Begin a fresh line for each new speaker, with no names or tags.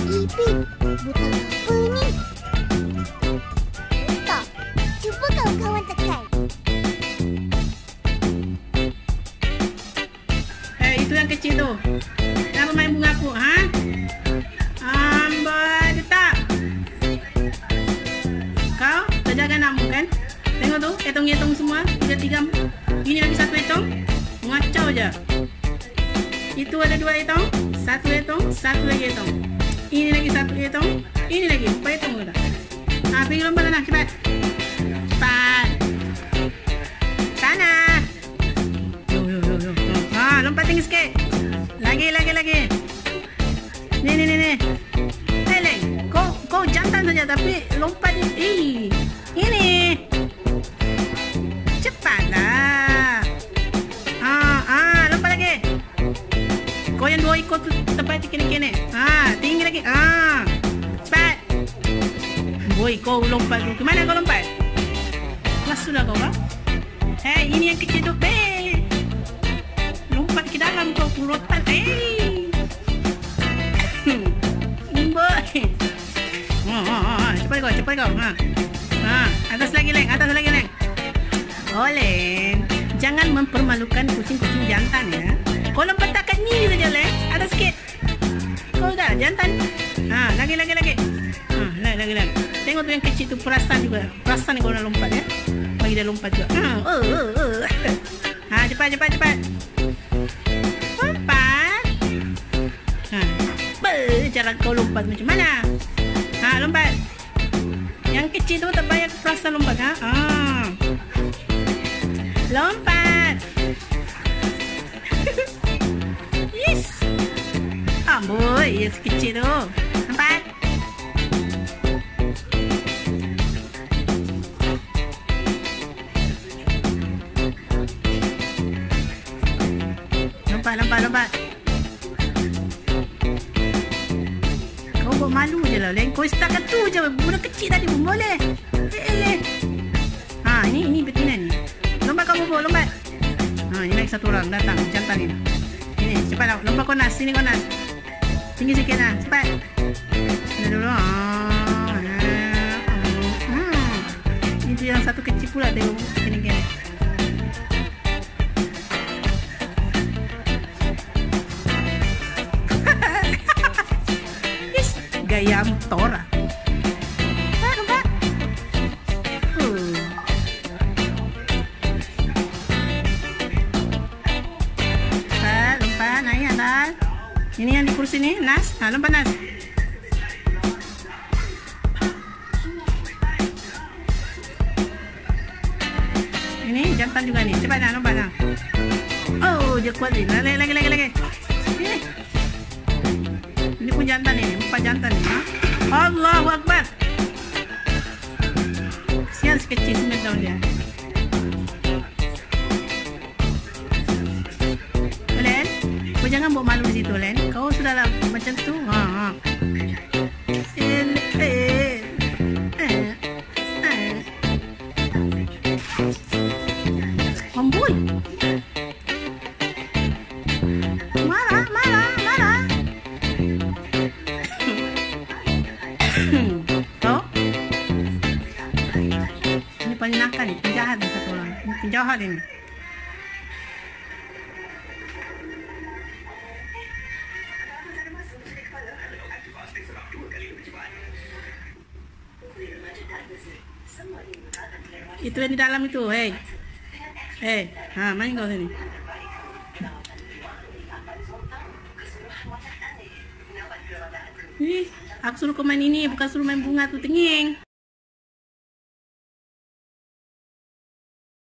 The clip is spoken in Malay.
Ipin, bukan apa ni? Tak, cuba kawan-kawan tekan.
Itu yang kecil tu. Jangan main bunga aku, ha? Amboi, tak. Kau terjaga nama kan? Tengok tu, hitung-hitung semua. 3. Ini lagi 1 hitung. Ngacau je. Itu ada 2 hitung. 1 hitung, 1 lagi hitung. Ini lagi 1 hitung. Ini lagi 4 hitung sudah. Pergi lompat sana, cepat. Cepat. Sana. Yo. Lompat tinggi sikit. Lagi. Ni. Leng. Kau jantan saja tapi lompat ni. Ini. Cepatlah. Lompat lagi. Kau yang 2 ikut tu tepat kini. Tinggi lagi. Cepat. Boy, kau lompat tu. Kemana kau lompat? Kelas sudah kau, ha? Ini yang kecil tu. Lompat ke dalam kau rotan. Boy. Cepat kau. Atas lagi, Leng. Oh, Leng. Jangan mempermalukan kucing-kucing jantan, ya. Kau lompat tak kat ni saja, Leng. Atas sikit. Kau dah jantan. Lagi. Lagi. Tengok tu yang kecil tu perasan juga. Perasan kau nak lompat, ya. Bagi dia lompat juga. Cepat. Lompat. Cara kau lompat macam mana? Lompat. Yang kecil tu tak payah perasan lompat, ha? Lompat. Yes. Boy, yang kecil tu. Lompat. Lompat. Kau buat malu je lah, Leng. Kau setakat tu je. Budak kecil tadi pun boleh. Ini betina ni. Lompat kau bubuk, lompat. Ini lagi 1 orang datang. Jantan ni. Ini, cepat lah. Lompat kau nas. Sini kau nas. Tinggi sikit lah. Cepat. Sini dulu. Ini yang 1 kecil pula. Tengok. Gini. Gaya motor. Lompat. Lompat, naik atas. Ini yang di kursi ni, Nas. Lompat, Nas. Ini jantan juga ni. Cepat dah, lompat dah. Dia kuat ni. Lagi. Ini pun jantan ni, 4 jantan ni. Allahu Akbar. Kesian sekecil 9 tahun dia. Len, kau jangan buat malu di situ, Len. Kau sudahlah macam tu. Amboi. Marah. Ini penjahat ni, satu orang. Ini penjahat ini. Itu yang di dalam itu, main kau sini. Aku suruh kau main ini, bukan suruh main bunga tu tenging.